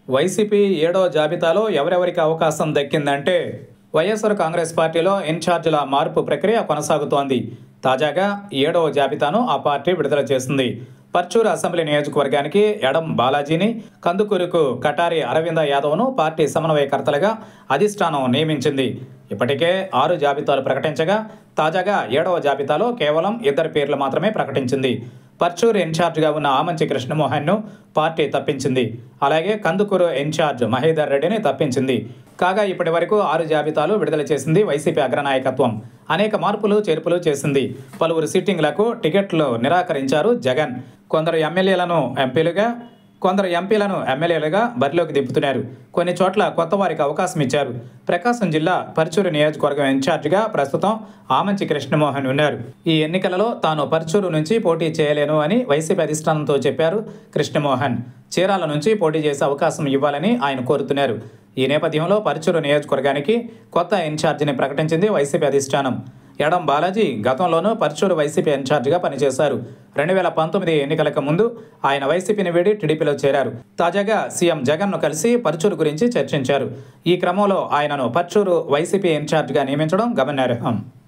YCP ఏడో జాబితాలో ఎవరెవరికి అవకాశం దక్కిందంటే వైఎస్ఆర్ కాంగ్రెస్ పార్టీలో ఇన్ఛార్జీల మార్పు ప్రక్రియ కొనసాగుతోంది. తాజాగా ఏడవ జాబితాను ఆ పార్టీ విడుదల చేసింది. పర్చూరు అసెంబ్లీ నియోజకవర్గానికి ఎడం బాలాజీని, కందుకూరుకు కటారి అరవింద యాదవ్ను పార్టీ సమన్వయకర్తలుగా అధిష్టానం నియమించింది. ఇప్పటికే 6 జాబితాలు ప్రకటించగా తాజాగా ఏడవ జాబితాలో కేవలం 2 పేర్లు మాత్రమే ప్రకటించింది. పర్చూరు ఇన్ఛార్జిగా ఉన్న ఆమంచి కృష్ణమోహన్ను పార్టీ తప్పించింది. అలాగే కందుకూరు ఇన్ఛార్జ్ మహేదర్ రెడ్డిని తప్పించింది. కాగా ఇప్పటి వరకు 6 జాబితాలు విడుదల చేసింది వైసీపీ అగ్రనాయకత్వం. అనేక మార్పులు చేర్పులు చేసింది. పలువురు సిట్టింగ్లకు టికెట్లు నిరాకరించారు జగన్. కొందరు ఎంపీలను ఎమ్మెల్యేలుగా బరిలోకి దింపుతున్నారు. కొన్ని చోట్ల కొత్త వారికి అవకాశం ఇచ్చారు. ప్రకాశం జిల్లా పర్చూరు నియోజకవర్గం ఇన్ఛార్జిగా ప్రస్తుతం ఆమంచి కృష్ణమోహన్ ఉన్నారు. ఈ ఎన్నికలలో తాను పర్చూరు నుంచి పోటీ చేయలేను అని వైసీపీ అధిష్టానంతో చెప్పారు కృష్ణమోహన్. చీరాల నుంచి పోటీ చేసే అవకాశం ఇవ్వాలని ఆయన కోరుతున్నారు. ఈ నేపథ్యంలో పర్చూరు నియోజకవర్గానికి కొత్త ఇన్ఛార్జిని ప్రకటించింది వైసీపీ అధిష్టానం. ఎడం బాలాజీ గతంలోనూ పర్చూరు వైసీపీ ఇన్ఛార్జిగా పనిచేశారు. 2019 ఎన్నికలకు ముందు ఆయన వైసీపీని వీడి టీడీపీలో చేరారు. తాజాగా సీఎం జగన్ను కలిసి పర్చూరు గురించి చర్చించారు. ఈ క్రమంలో ఆయనను పర్చూరు వైసీపీ ఇన్ఛార్జిగా నియమించడం గమనార్హం.